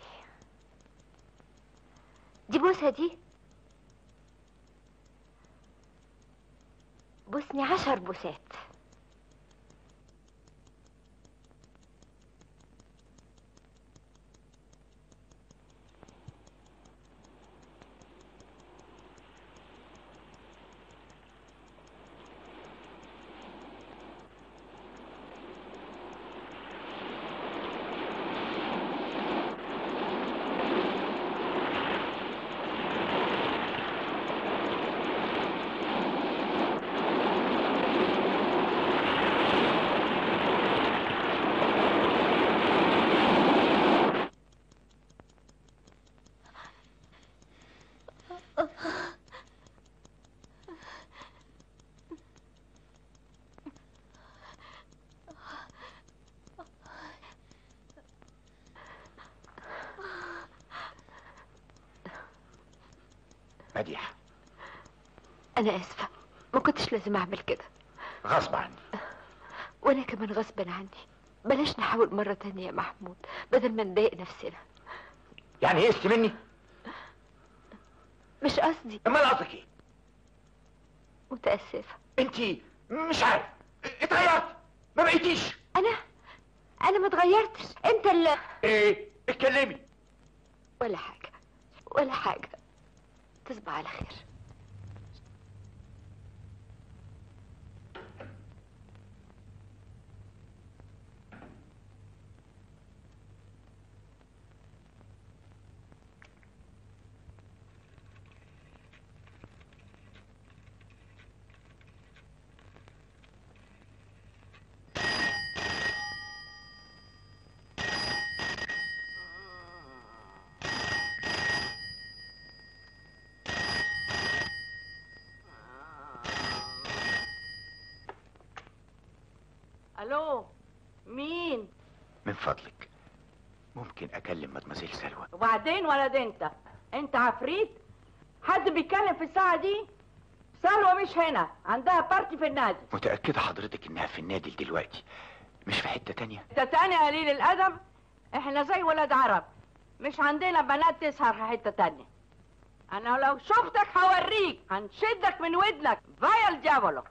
دي بوسة دي؟ بوسني 10 بوسات. مديحة، أنا آسفة، ما كنتش لازم أعمل كده. غصب عني. وأنا كمان غصبا عني. بلاش نحاول مرة تانية يا محمود بدل ما نضايق نفسنا. يعني يئست مني؟ مش قصدي. امال قصدك ايه؟ متأسفة. انتي مش عارف اتغيرت، ما بقيتيش. أنا ما اتغيرتش، أنت اللي... ايه؟ اتكلمي. ولا حاجة ولا حاجة. تصبح على خير. الو، مين؟ من فضلك ممكن اكلم مدمزيل سلوى؟ وبعدين ولد انت عفريت؟ حد بيتكلم في الساعة دي؟ سلوى مش هنا، عندها بارتي في النادي. متأكدة حضرتك انها في النادي دلوقتي، مش في حتة تانية؟ انت تاني قليل الادب؟ احنا زي ولاد عرب، مش عندنا بنات تسهر في حتة تانية. انا لو شفتك هوريك، هنشدك من ودنك فايا الديابولو.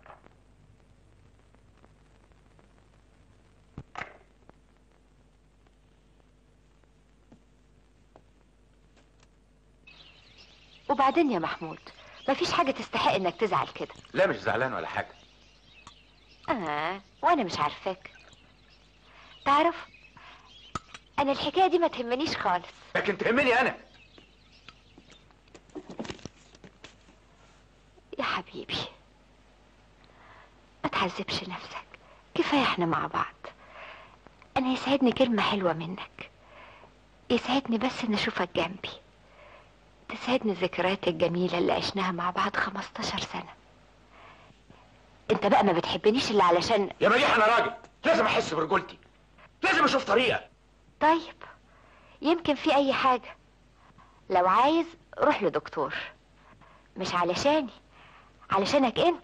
وبعدين يا محمود، مفيش حاجة تستحق انك تزعل كده. لا مش زعلان ولا حاجة. وانا مش عارفاك. تعرف، انا الحكاية دي ما تهمنيش خالص. لكن تهمني انا. يا حبيبي ما تحذبش نفسك، كفاية احنا مع بعض. انا يسعدني كلمة حلوة منك، يسعدني بس ان اشوفك جنبي، تسعدني الذكريات الجميلة اللي عشناها مع بعض 15 سنة. انت بقى ما بتحبنيش الا علشان يا مديحة انا راجل، لازم احس برجولتي، لازم اشوف طريقة. طيب يمكن في اي حاجة، لو عايز روح لدكتور، مش علشاني، علشانك انت.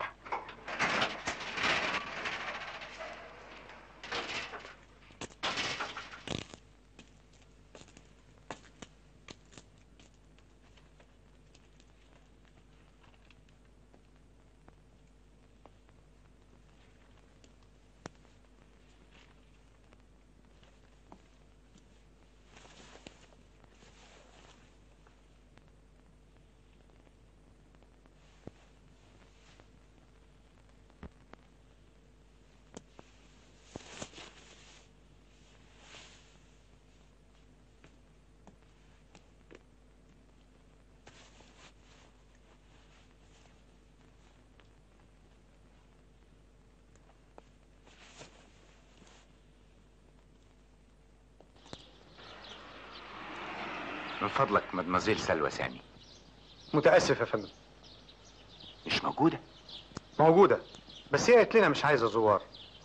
من فضلك مدمزيل سلوى سامي. متاسف يا فندم. مش موجودة؟ موجوده، بس هي قالت لنا مش عايزه زوار.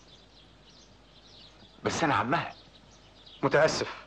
بس انا عمها. متاسف.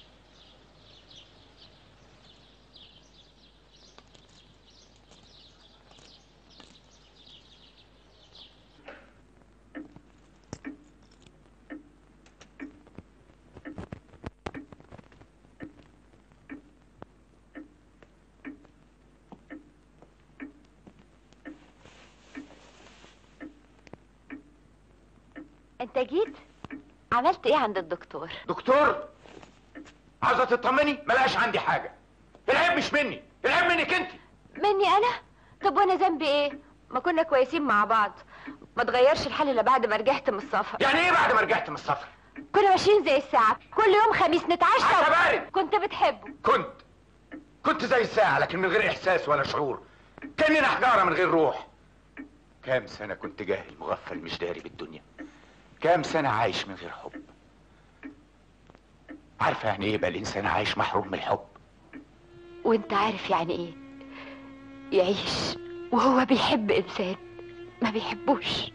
انت جيت؟ عملت ايه عند الدكتور؟ دكتور؟ عاوزة تطمني؟ ملقاش عندي حاجة. العيب مش مني، العيب منك انت. مني انا؟ طب وانا ذنبي ايه؟ ما كنا كويسين مع بعض، ما تغيرش الحال الا بعد ما رجعت من السفر. يعني ايه بعد ما رجعت من السفر؟ كنا ماشيين زي الساعة، كل يوم خميس نتعشى. عشا بارد. كنت بتحبه. كنت زي الساعة لكن من غير احساس ولا شعور، كأننا حجارة من غير روح. كام سنة كنت جاهل مغفل مش داري بالدنيا، كام سنة عايش من غير حب. عارفة يعني ايه يبقى الانسان عايش محروم من الحب؟ وانت عارف يعني ايه يعيش وهو بيحب انسان ما بيحبوش؟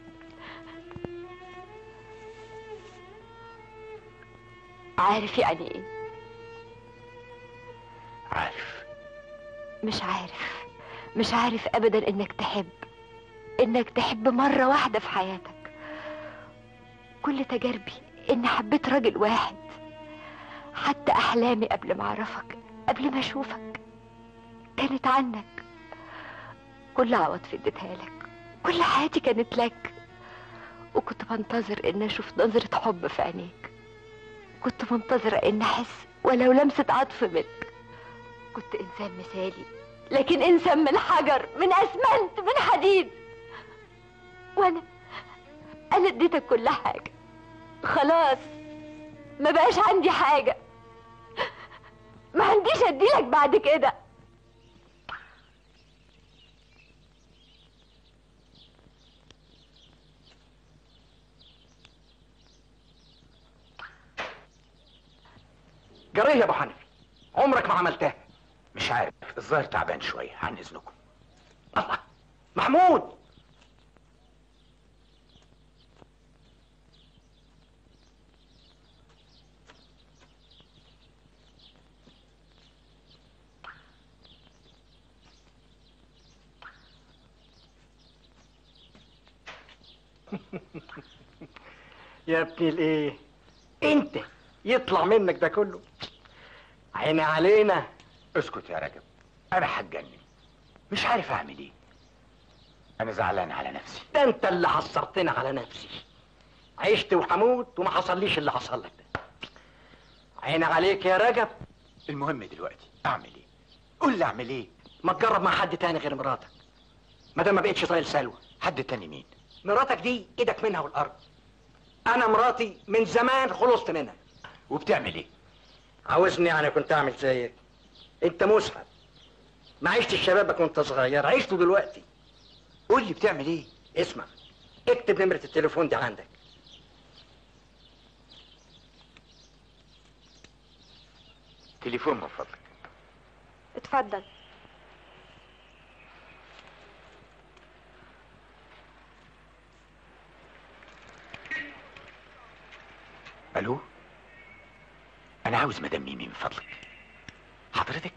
عارف يعني ايه؟ عارف. مش عارف ابدا انك تحب مرة واحدة في حياتك. كل تجاربي اني حبيت راجل واحد، حتى احلامي قبل ما اعرفك، قبل ما اشوفك، كانت عنك. كل عواطفي اديتها لك، كل حياتي كانت لك، وكنت بنتظر ان اشوف نظرة حب في عينيك، كنت منتظرة ان احس ولو لمسة عطف منك. كنت انسان مثالي، لكن انسان من حجر، من اسمنت، من حديد. وانا اديتك كل حاجة، خلاص ما بقاش عندي حاجة، ما عنديش اديلك بعد كده. جريه يا ابو حنفي، عمرك ما عملتها. مش عارف، الظاهر تعبان شوية، عن اذنكم. الله، محمود. يا ابني الايه، انت يطلع منك ده كله؟ عيني علينا. اسكت يا رجب، انا هتجنن، مش عارف اعمل ايه. انا زعلان على نفسي. ده انت اللي حصرتنا على نفسي. عشت وحموت وما حصليش اللي حصل لك ده. عيني عليك يا رجب. المهم دلوقتي اعمل ايه؟ قول لي اعمل ايه؟ ما تجرب مع حد تاني غير مراتك، ما دام ما بقتش طايل سلوى. حد تاني مين؟ مراتك دي ايدك منها والارض. انا مراتي من زمان خلصت منها. وبتعمل ايه؟ عاوزني يعني كنت اعمل زيك؟ انت مسعد، ما عشتش شبابك وانت صغير، عشته دلوقتي. قول لي بتعمل ايه؟ اسمع، اكتب نمرة التليفون دي عندك. تليفون من فضلك. اتفضل. الو، انا عاوز مدام ميمي من فضلك. حضرتك؟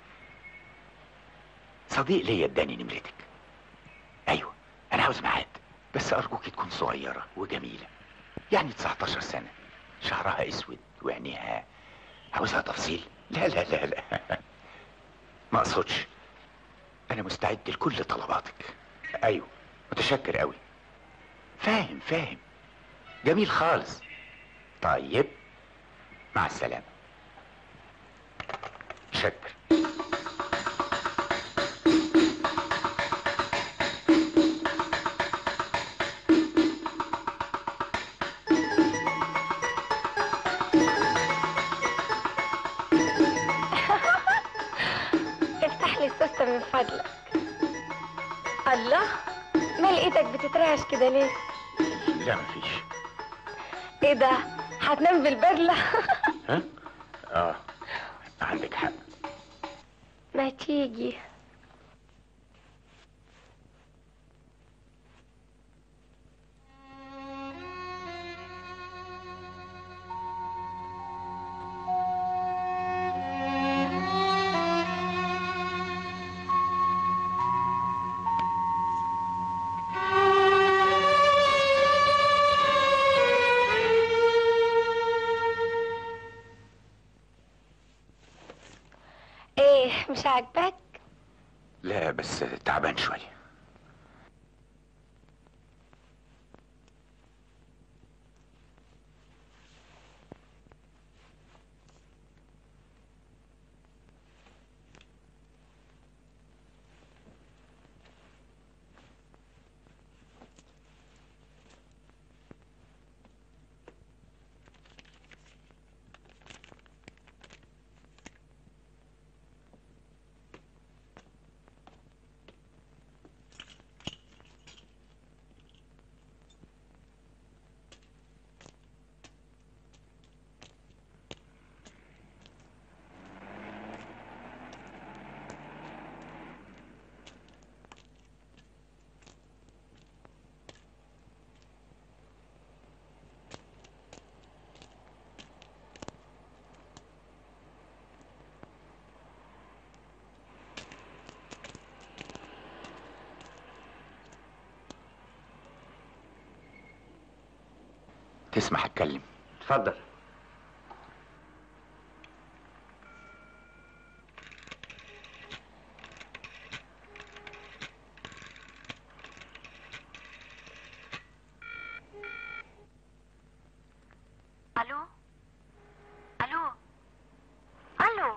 صديق ليا اداني نمرتك. ايوه، انا عاوز ميعاد، بس ارجوك تكون صغيره وجميله، يعني 19 سنه، شعرها اسود وعينيها. عاوزها تفصيل؟ لا لا لا لا ما اقصدش، انا مستعد لكل طلباتك. ايوه متشكر قوي. فاهم فاهم، جميل خالص. طيب مع السلامه. شكر. افتح لي السوستة من فضلك. الله، مال ايدك بتترعش كده ليه؟ لا مفيش. ايه ده، هتنام بالبدلة؟ ها؟ اه عندك حق. ما تيجي. ايه، مش عاجبك؟ لا بس تعبان شويه. تسمح اتكلم؟ اتفضل. الو الو الو.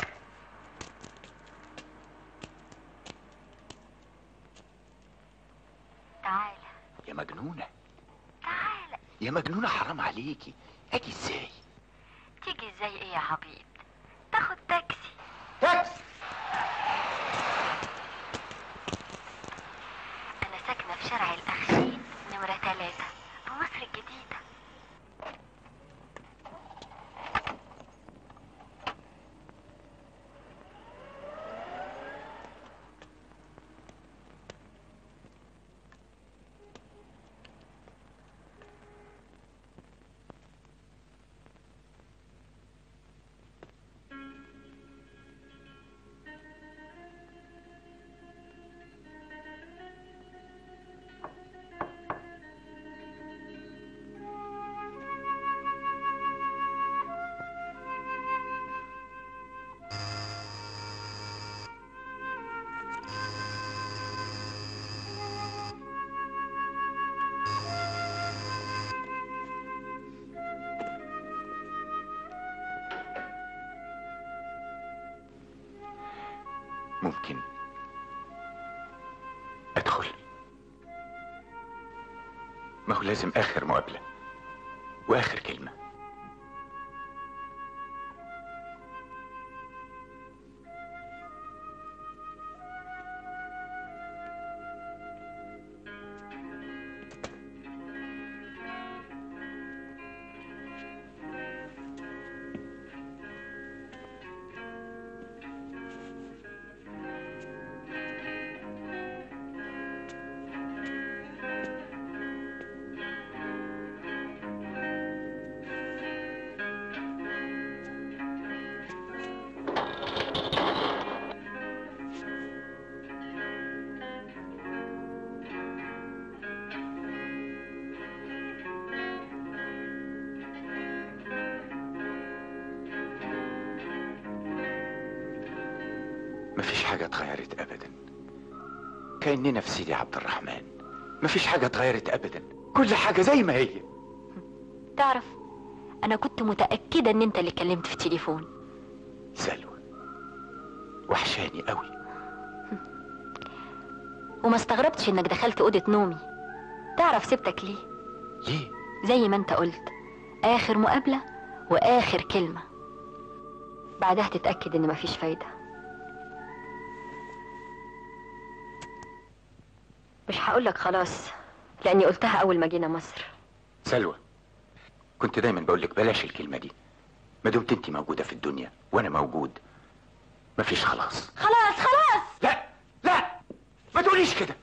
تعال يا مجنونه، تعال. يا مجنونه، حرام عليكي. اجي ازاي؟ تيجي ازاي ايه يا عبيد؟ تاخد تاكسي. تاكسي؟ انا ساكنه في شارع الاخشين نمره 3 في مصر الجديده. ممكن ادخل؟ ما هو لازم اخر مقابلة واخر كلمة. مفيش حاجة اتغيرت ابدا، كأننا في سيدي عبد الرحمن. مفيش حاجة اتغيرت ابدا، كل حاجة زي ما هي. تعرف انا كنت متأكدة ان انت اللي كلمت في التليفون. سلوى وحشاني قوي. وما استغربتش انك دخلت اوضة نومي. تعرف سبتك ليه؟ ليه؟ زي ما انت قلت، اخر مقابلة واخر كلمة، بعدها تتأكد ان مفيش فايدة. مش هقولك خلاص، لاني قلتها اول ما جينا مصر. سلوى، كنت دايما بقولك بلاش الكلمة دي. ما دمت انت موجودة في الدنيا وانا موجود، مفيش خلاص. خلاص. لا لا، ما تقوليش كده.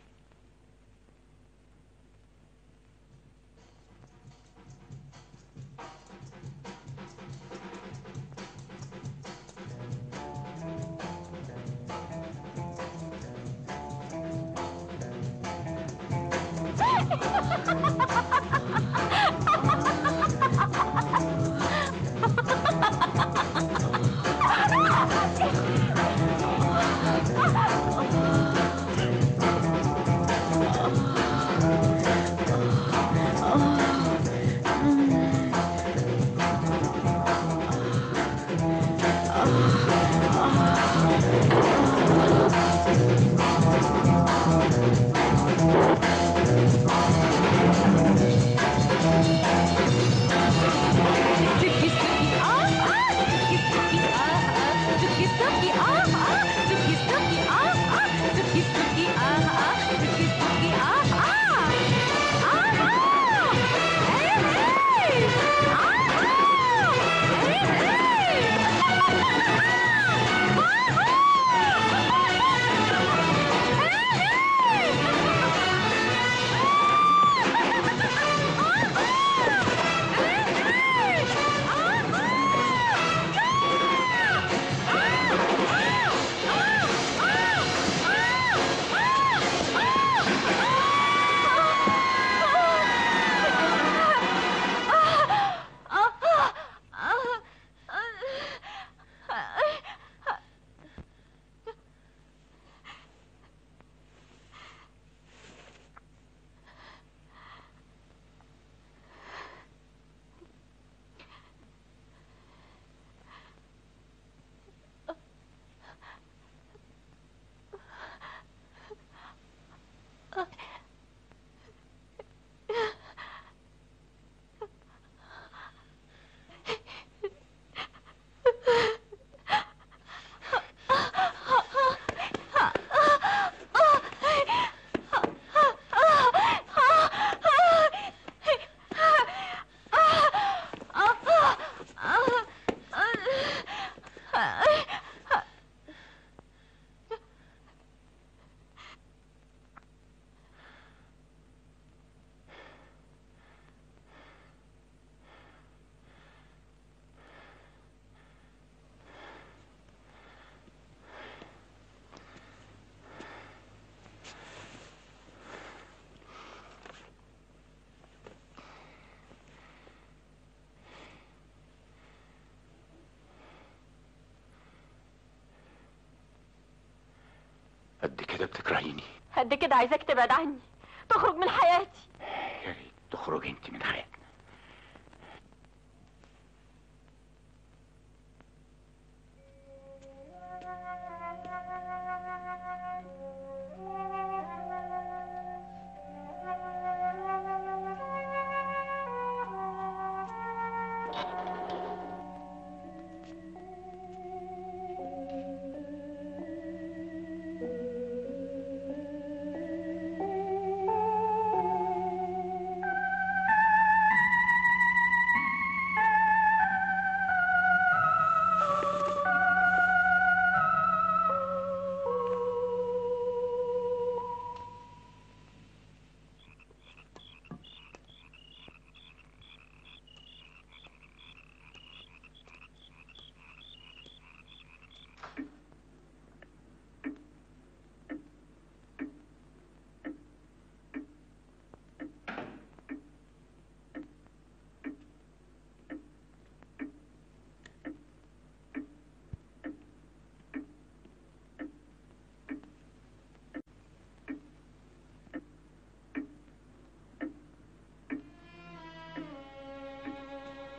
قد كده بتكرهيني؟ قد كده عايزاك تبعد عني، تخرج من حياتي. يا ريت تخرجي انت من حياتنا.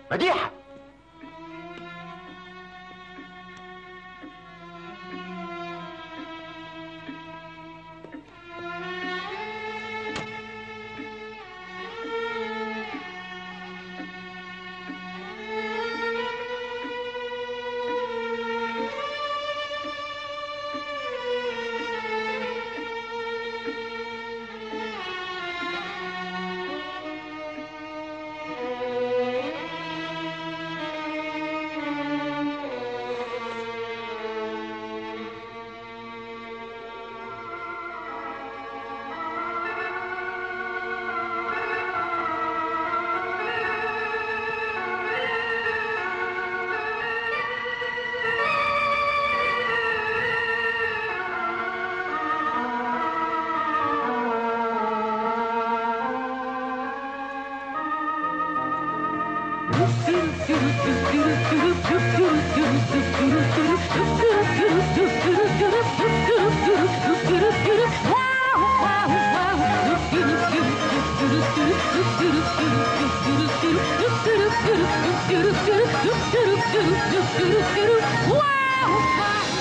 مديحة. Wow!